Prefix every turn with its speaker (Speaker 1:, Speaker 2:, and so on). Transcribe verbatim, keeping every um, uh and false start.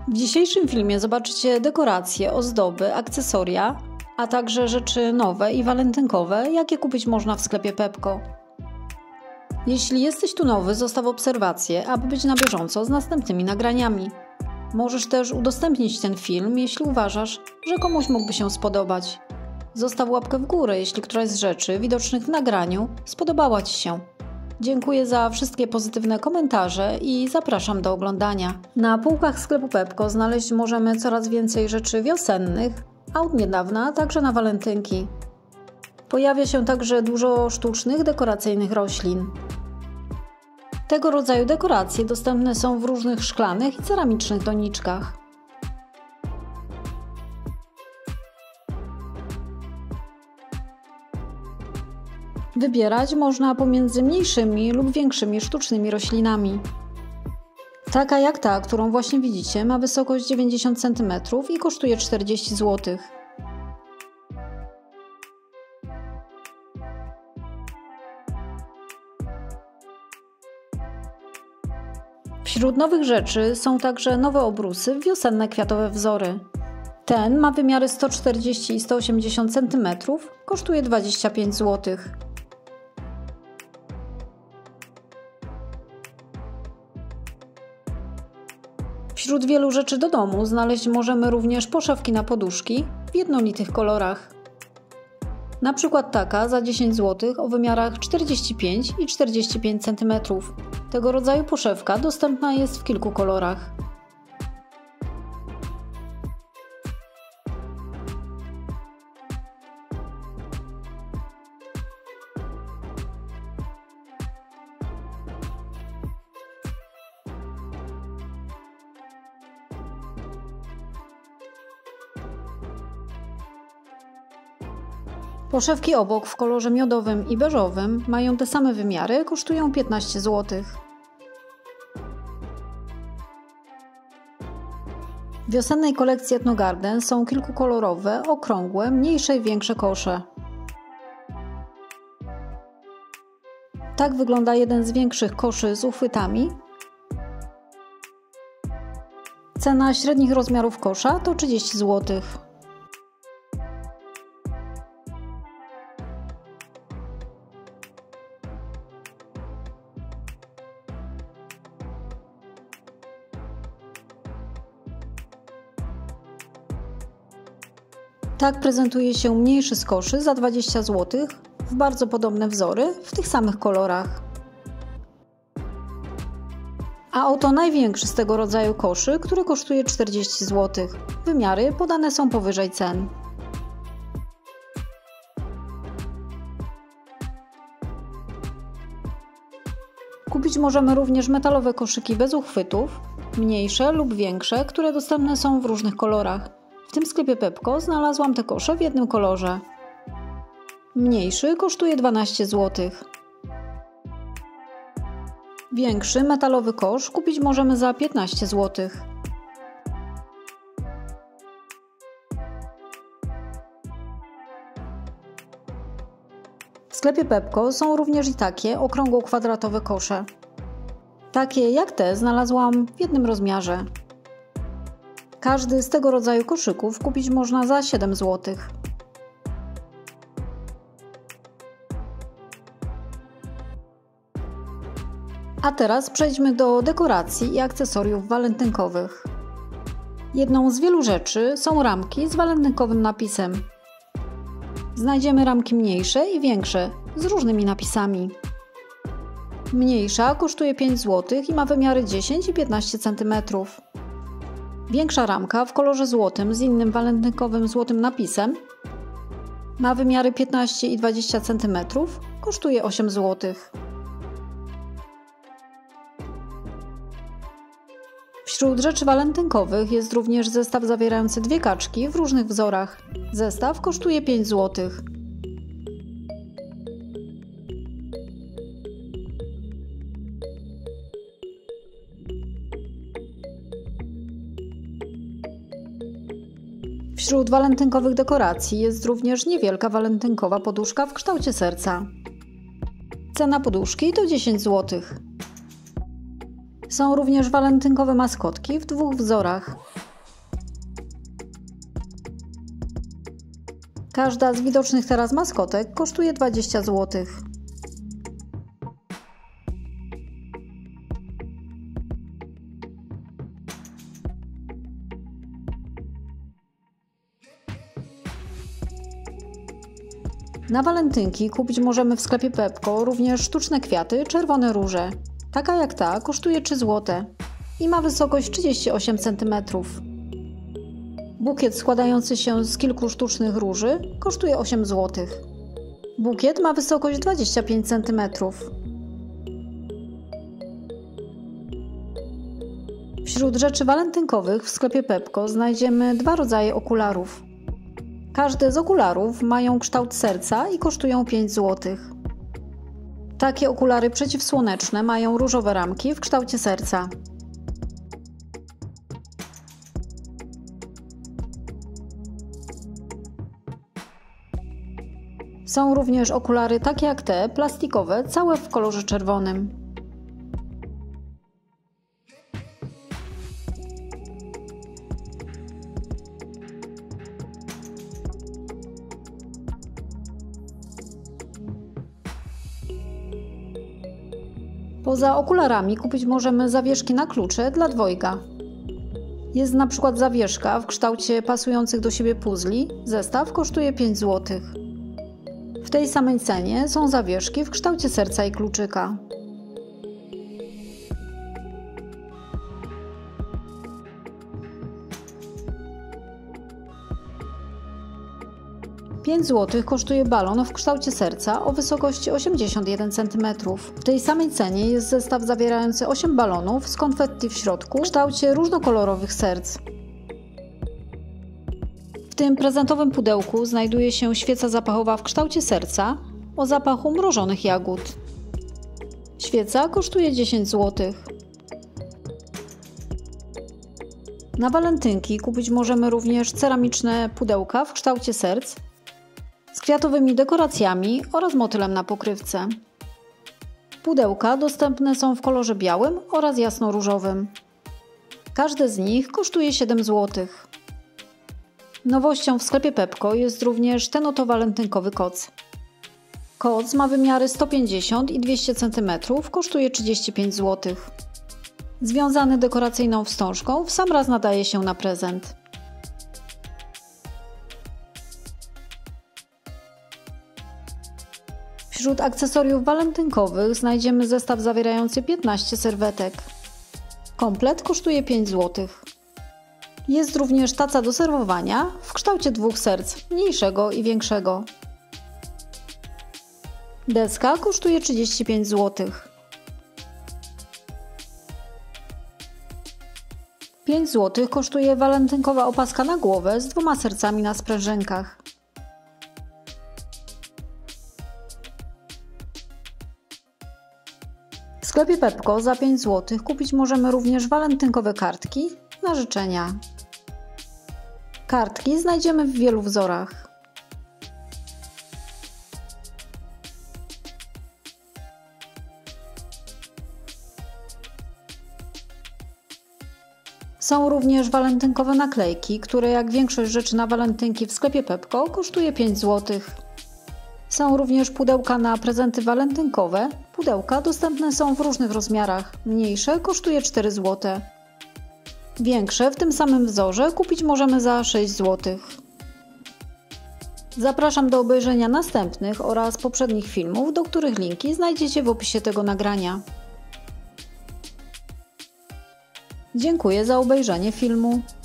Speaker 1: W dzisiejszym filmie zobaczycie dekoracje, ozdoby, akcesoria, a także rzeczy nowe i walentynkowe, jakie kupić można w sklepie Pepco. Jeśli jesteś tu nowy, zostaw obserwację, aby być na bieżąco z następnymi nagraniami. Możesz też udostępnić ten film, jeśli uważasz, że komuś mógłby się spodobać. Zostaw łapkę w górę, jeśli któraś z rzeczy widocznych w nagraniu spodobała Ci się. Dziękuję za wszystkie pozytywne komentarze i zapraszam do oglądania. Na półkach sklepu Pepco znaleźć możemy coraz więcej rzeczy wiosennych, a od niedawna także na walentynki. Pojawia się także dużo sztucznych, dekoracyjnych roślin. Tego rodzaju dekoracje dostępne są w różnych szklanych i ceramicznych doniczkach. Wybierać można pomiędzy mniejszymi lub większymi sztucznymi roślinami. Taka jak ta, którą właśnie widzicie, ma wysokość dziewięćdziesiąt centymetrów i kosztuje czterdzieści złotych. Wśród nowych rzeczy są także nowe obrusy w wiosenne kwiatowe wzory. Ten ma wymiary sto czterdzieści i sto osiemdziesiąt centymetrów, kosztuje dwadzieścia pięć złotych. Wśród wielu rzeczy do domu znaleźć możemy również poszewki na poduszki w jednolitych kolorach. Na przykład taka za dziesięć złotych o wymiarach czterdzieści pięć i czterdzieści pięć centymetrów. Tego rodzaju poszewka dostępna jest w kilku kolorach. Poszewki obok w kolorze miodowym i beżowym mają te same wymiary, kosztują piętnaście złotych. W wiosennej kolekcji Etnogarden są kilkukolorowe, okrągłe, mniejsze i większe kosze. Tak wygląda jeden z większych koszy z uchwytami. Cena średnich rozmiarów kosza to trzydzieści złotych. Tak prezentuje się mniejszy z koszy za dwadzieścia złotych w bardzo podobne wzory w tych samych kolorach. A oto największy z tego rodzaju koszy, który kosztuje czterdzieści złotych. Wymiary podane są powyżej cen. Kupić możemy również metalowe koszyki bez uchwytów, mniejsze lub większe, które dostępne są w różnych kolorach. W tym sklepie Pepco znalazłam te kosze w jednym kolorze. Mniejszy kosztuje dwanaście złotych. Większy metalowy kosz kupić możemy za piętnaście złotych. W sklepie Pepco są również i takie okrągło-kwadratowe kosze. Takie jak te znalazłam w jednym rozmiarze. Każdy z tego rodzaju koszyków kupić można za siedem złotych. A teraz przejdźmy do dekoracji i akcesoriów walentynkowych. Jedną z wielu rzeczy są ramki z walentynkowym napisem. Znajdziemy ramki mniejsze i większe z różnymi napisami. Mniejsza kosztuje pięć złotych i ma wymiary dziesięć i piętnaście centymetrów. Większa ramka w kolorze złotym z innym walentynkowym złotym napisem ma wymiary piętnaście i dwadzieścia centymetrów, kosztuje osiem złotych. Wśród rzeczy walentynkowych jest również zestaw zawierający dwie kaczki w różnych wzorach. Zestaw kosztuje pięć złotych. Wśród walentynkowych dekoracji jest również niewielka walentynkowa poduszka w kształcie serca. Cena poduszki to dziesięć złotych. Są również walentynkowe maskotki w dwóch wzorach. Każda z widocznych teraz maskotek kosztuje dwadzieścia złotych. Na walentynki kupić możemy w sklepie Pepco również sztuczne kwiaty, czerwone róże. Taka jak ta kosztuje trzy złote i ma wysokość trzydzieści osiem centymetrów. Bukiet składający się z kilku sztucznych róży kosztuje osiem złotych. Bukiet ma wysokość dwadzieścia pięć centymetrów. Wśród rzeczy walentynkowych w sklepie Pepco znajdziemy dwa rodzaje okularów. Każde z okularów mają kształt serca i kosztują pięć złotych. Takie okulary przeciwsłoneczne mają różowe ramki w kształcie serca. Są również okulary takie jak te, plastikowe, całe w kolorze czerwonym. Poza okularami kupić możemy zawieszki na klucze dla dwojga. Jest na przykład zawieszka w kształcie pasujących do siebie puzli. Zestaw kosztuje pięć złotych. W tej samej cenie są zawieszki w kształcie serca i kluczyka. pięć złotych kosztuje balon w kształcie serca o wysokości osiemdziesiąt jeden centymetrów. W tej samej cenie jest zestaw zawierający osiem balonów z konfetti w środku w kształcie różnokolorowych serc. W tym prezentowym pudełku znajduje się świeca zapachowa w kształcie serca o zapachu mrożonych jagód. Świeca kosztuje dziesięć złotych. Na walentynki kupić możemy również ceramiczne pudełka w kształcie serc z kwiatowymi dekoracjami oraz motylem na pokrywce. Pudełka dostępne są w kolorze białym oraz jasno-różowym. Każde z nich kosztuje siedem złotych. Nowością w sklepie Pepco jest również ten oto walentynkowy koc. Koc ma wymiary sto pięćdziesiąt i dwieście centymetrów, kosztuje trzydzieści pięć złotych. Związany dekoracyjną wstążką w sam raz nadaje się na prezent. Wśród akcesoriów walentynkowych znajdziemy zestaw zawierający piętnaście serwetek. Komplet kosztuje pięć złotych. Jest również taca do serwowania w kształcie dwóch serc, mniejszego i większego. Deska kosztuje trzydzieści pięć złotych. pięć złotych kosztuje walentynkowa opaska na głowę z dwoma sercami na sprężynkach. W sklepie Pepco za pięć złotych kupić możemy również walentynkowe kartki na życzenia. Kartki znajdziemy w wielu wzorach. Są również walentynkowe naklejki, które jak większość rzeczy na walentynki w sklepie Pepco kosztuje pięć złotych. Są również pudełka na prezenty walentynkowe. Pudełka dostępne są w różnych rozmiarach. Mniejsze kosztuje cztery złote. Większe w tym samym wzorze kupić możemy za sześć złotych. Zapraszam do obejrzenia następnych oraz poprzednich filmów, do których linki znajdziecie w opisie tego nagrania. Dziękuję za obejrzenie filmu.